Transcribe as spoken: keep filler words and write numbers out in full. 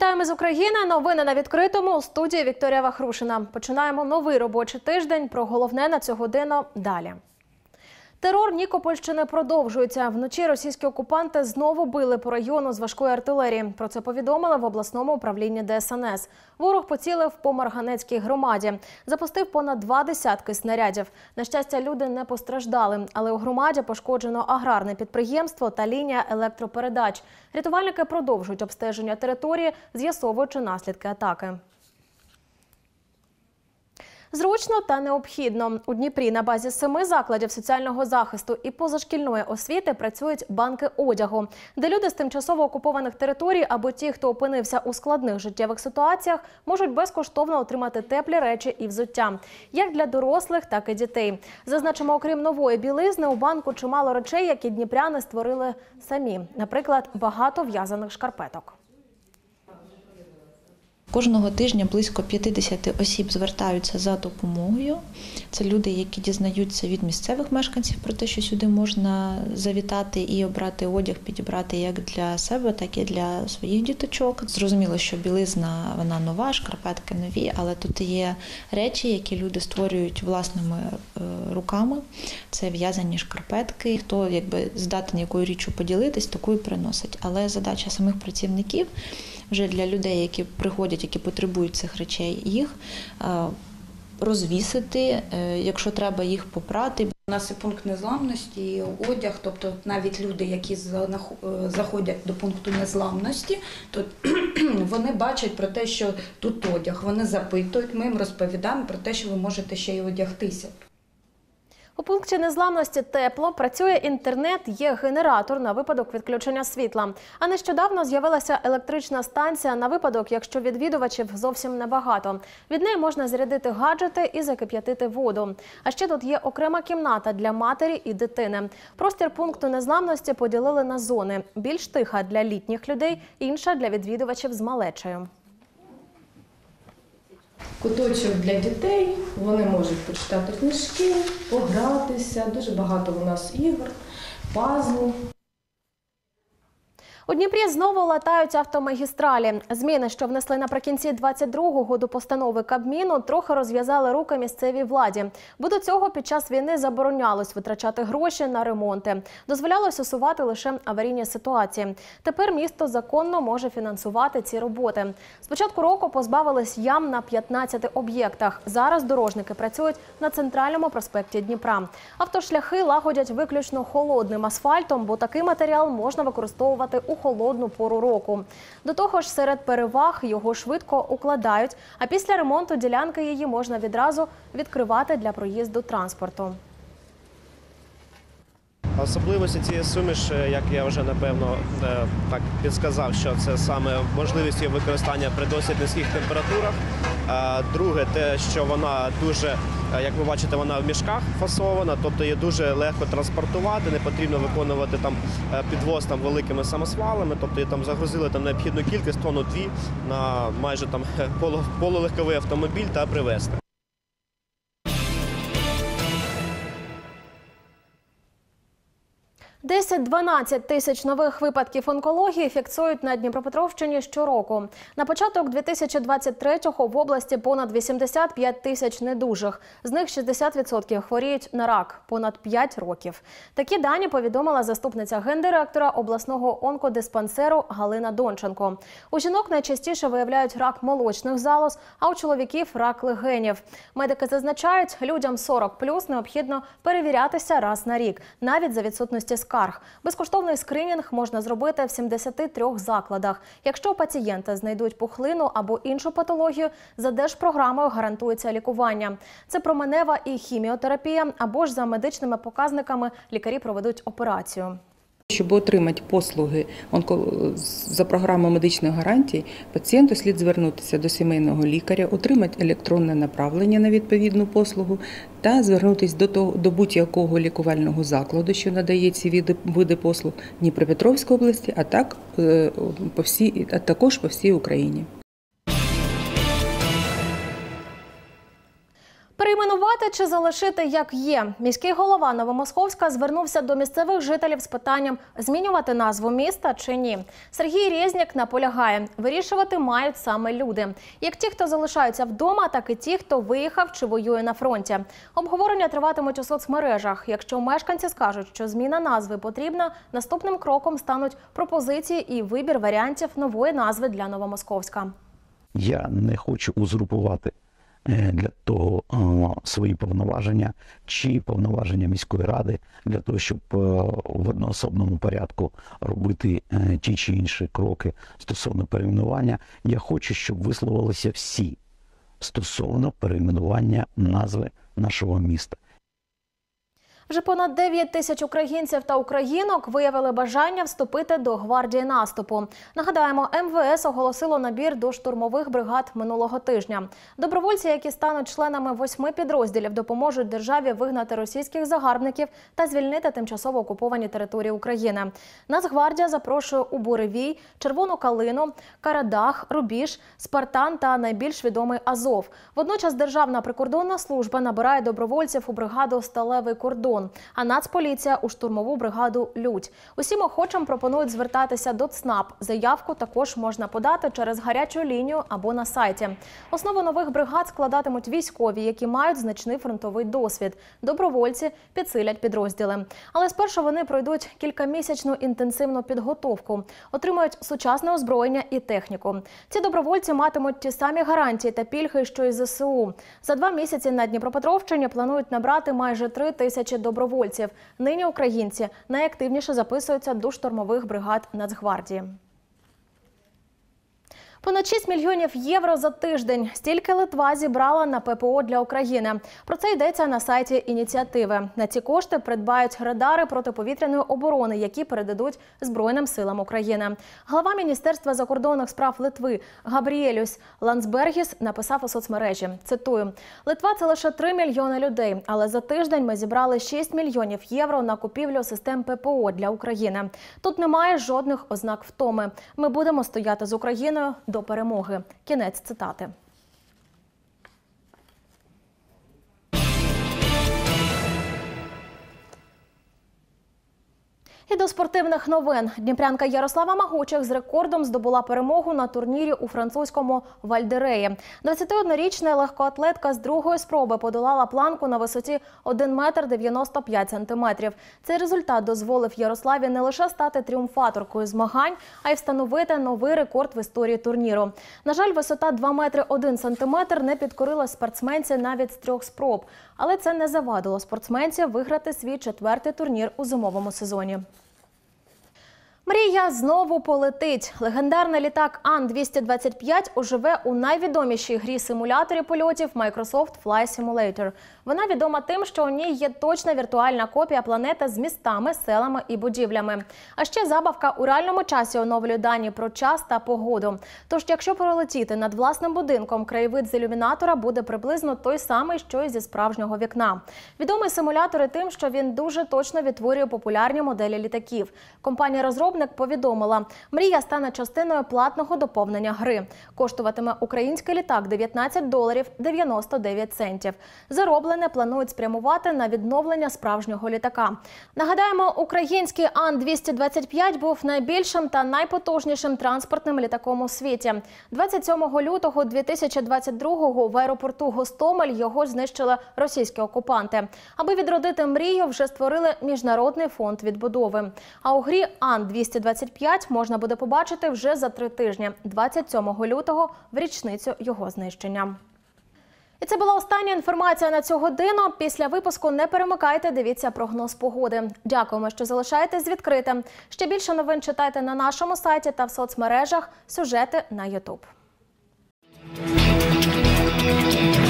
Вітаємо з України. Новини на відкритому. У студії Вікторія Вахрушина. Починаємо новий робочий тиждень. Про головне на цю годину далі. Терор Нікопольщини продовжується. Вночі російські окупанти знову били по району з важкої артилерії. Про це повідомили в обласному управлінні Де Ес Ен Ес. Ворог поцілив по Марганецькій громаді. Запустив понад два десятки снарядів. На щастя, люди не постраждали. Але у громаді пошкоджено аграрне підприємство та лінія електропередач. Рятувальники продовжують обстеження території, з'ясовуючи наслідки атаки. Зручно та необхідно. У Дніпрі на базі семи закладів соціального захисту і позашкільної освіти працюють банки одягу, де люди з тимчасово окупованих територій або ті, хто опинився у складних життєвих ситуаціях, можуть безкоштовно отримати теплі речі і взуття. Як для дорослих, так і дітей. Зазначимо, окрім нової білизни, у банку чимало речей, які дніпряни створили самі. Наприклад, багато в'язаних шкарпеток. Кожного тижня близько п'ятдесят осіб звертаються за допомогою. Це люди, які дізнаються від місцевих мешканців про те, що сюди можна завітати і обрати одяг, підібрати як для себе, так і для своїх діточок. Зрозуміло, що білизна, вона нова, шкарпетки нові, але тут є речі, які люди створюють власними руками. Це в'язані шкарпетки. Хто якби здатен якою річчю поділитись, такою приносить. Але задача самих працівників вже для людей, які приходять, які потребують цих речей, їх розвісити, якщо треба їх попрати. У нас і пункт незламності, і одяг, тобто навіть люди, які заходять до пункту незламності, то вони бачать про те, що тут одяг, вони запитують, ми їм розповідаємо про те, що ви можете ще й одягтися. У пункті незламності тепло, працює інтернет, є генератор на випадок відключення світла. А нещодавно з'явилася електрична станція на випадок, якщо відвідувачів зовсім небагато. Від неї можна зарядити гаджети і закип'ятити воду. А ще тут є окрема кімната для матері і дитини. Простір пункту незламності поділили на зони. Більш тиха для літніх людей, інша для відвідувачів з малечею. Куточок для дітей, вони можуть почитати книжки, погратися, дуже багато у нас ігор, пазлів. У Дніпрі знову латають автомагістралі. Зміни, що внесли наприкінці двадцять другого до постанови Кабміну, трохи розв'язали руки місцевій владі. Бо до цього під час війни заборонялось витрачати гроші на ремонти. Дозволялось усувати лише аварійні ситуації. Тепер місто законно може фінансувати ці роботи. З початку року позбавились ям на п'ятнадцяти об'єктах. Зараз дорожники працюють на центральному проспекті Дніпра. Автошляхи лагодять виключно холодним асфальтом, бо такий матеріал можна використовувати у холодну пору року. До того ж, серед переваг його швидко укладають, а після ремонту ділянки її можна відразу відкривати для проїзду транспорту. Особливості цієї суміші, як я вже напевно так підсказав, що це саме можливість її використання при досить низьких температурах. Друге, те, що вона дуже, як ви бачите, вона в мішках фасована, тобто її дуже легко транспортувати, не потрібно виконувати там підвоз там великими самосвалами, тобто її там загрузили там необхідну кількість, тонну-дві на майже там полулегковий автомобіль та привезти. десять-дванадцять тисяч нових випадків онкології фіксують на Дніпропетровщині щороку. На початок дві тисячі двадцять третього в області понад вісімдесят п'ять тисяч недужих. З них шістдесят відсотків хворіють на рак – понад п'ять років. Такі дані повідомила заступниця гендиректора обласного онкодиспансеру Галина Донченко. У жінок найчастіше виявляють рак молочних залоз, а у чоловіків – рак легенів. Медики зазначають, людям сорок плюс необхідно перевірятися раз на рік, навіть за відсутності скарг. Безкоштовний скринінг можна зробити в сімдесяти трьох закладах. Якщо у пацієнта знайдуть пухлину або іншу патологію, за держпрограмою гарантується лікування. Це променева і хіміотерапія, або ж за медичними показниками лікарі проведуть операцію. Щоб отримати послуги за програмою медичної гарантії, пацієнту слід звернутися до сімейного лікаря, отримати електронне направлення на відповідну послугу та звернутися до, до будь-якого лікувального закладу, що надає ці види, види послуг Дніпропетровської області, а, так, по всій, а також по всій Україні. Перейменувати чи залишити як є, міський голова Новомосковська звернувся до місцевих жителів з питанням змінювати назву міста чи ні. Сергій Резнік наполягає, вирішувати мають саме люди. Як ті, хто залишаються вдома, так і ті, хто виїхав чи воює на фронті. Обговорення триватимуть у соцмережах. Якщо мешканці скажуть, що зміна назви потрібна, наступним кроком стануть пропозиції і вибір варіантів нової назви для Новомосковська. Я не хочу узурпувати для того свої повноваження чи повноваження міської ради для того, щоб в одноособному порядку робити ті чи інші кроки стосовно перейменування. Я хочу, щоб висловилися всі стосовно перейменування назви нашого міста. Вже понад дев'ять тисяч українців та українок виявили бажання вступити до гвардії наступу. Нагадаємо, ем ве ес оголосило набір до штурмових бригад минулого тижня. Добровольці, які стануть членами восьми підрозділів, допоможуть державі вигнати російських загарбників та звільнити тимчасово окуповані території України. Нацгвардія запрошує у Буревій, Червону Калину, Карадах, Рубіж, Спартан та найбільш відомий Азов. Водночас Державна прикордонна служба набирає добровольців у бригаду «Сталевий кордон», а Нацполіція у штурмову бригаду «Людь». Усім охочим пропонують звертатися до ЦНАП. Заявку також можна подати через гарячу лінію або на сайті. Основу нових бригад складатимуть військові, які мають значний фронтовий досвід. Добровольці підсилять підрозділи. Але спершу вони пройдуть кількамісячну інтенсивну підготовку, отримають сучасне озброєння і техніку. Ці добровольці матимуть ті самі гарантії та пільги, що й зе се у. За два місяці на Дніпропетровщині планують набрати майже три тисячі добровольців. Нині українці найактивніше записуються до штурмових бригад Нацгвардії. Понад шість мільйонів євро за тиждень. Стільки Литва зібрала на пе пе о для України. Про це йдеться на сайті ініціативи. На ці кошти придбають радари протиповітряної оборони, які передадуть Збройним силам України. Глава Міністерства закордонних справ Литви Габріелюс Ландсбергіс написав у соцмережі, цитую, «Литва – це лише три мільйони людей, але за тиждень ми зібрали шість мільйонів євро на купівлю систем пе пе о для України. Тут немає жодних ознак втоми. Ми будемо стояти з Україною до перемоги». Кінець цитати. І до спортивних новин. Дніпрянка Ярослава Магучих з рекордом здобула перемогу на турнірі у французькому Вальдереї. двадцятиоднорічна легкоатлетка з другої спроби подолала планку на висоті один метр дев'яносто п'ять сантиметрів. Цей результат дозволив Ярославі не лише стати тріумфаторкою змагань, а й встановити новий рекорд в історії турніру. На жаль, висота два метри один сантиметр не підкорила спортсменці навіть з трьох спроб. Але це не завадило спортсменці виграти свій четвертий турнір у зимовому сезоні. Мрія знову полетить. Легендарний літак Ан двісті двадцять п'ять оживе у найвідомішій грі-симуляторі польотів Microsoft Flight Simulator. Вона відома тим, що у ній є точна віртуальна копія планети з містами, селами і будівлями. А ще забавка у реальному часі оновлює дані про час та погоду. Тож, якщо пролетіти над власним будинком, краєвид з ілюмінатора буде приблизно той самий, що й зі справжнього вікна. Відомий симулятор і тим, що він дуже точно відтворює популярні моделі літаків. Компанія-розробник повідомила, мрія стане частиною платного доповнення гри. Коштуватиме український літак дев'ятнадцять доларів дев'яносто дев'ять центів. Зароблене планують спрямувати на відновлення справжнього літака. Нагадаємо, український Ан двісті двадцять п'ять був найбільшим та найпотужнішим транспортним літаком у світі. двадцять сьомого лютого дві тисячі двадцять другого в аеропорту Гостомель його знищили російські окупанти. Аби відродити мрію, вже створили Міжнародний фонд відбудови. А у грі Ан двісті двадцять п'ять можна буде побачити вже за три тижні, двадцять сьомого лютого, в річницю його знищення. І це була остання інформація на цю годину. Після випуску не перемикайте, дивіться прогноз погоди. Дякуємо, що залишаєтесь відкритим. Ще більше новин читайте на нашому сайті та в соцмережах, сюжети на ютуб.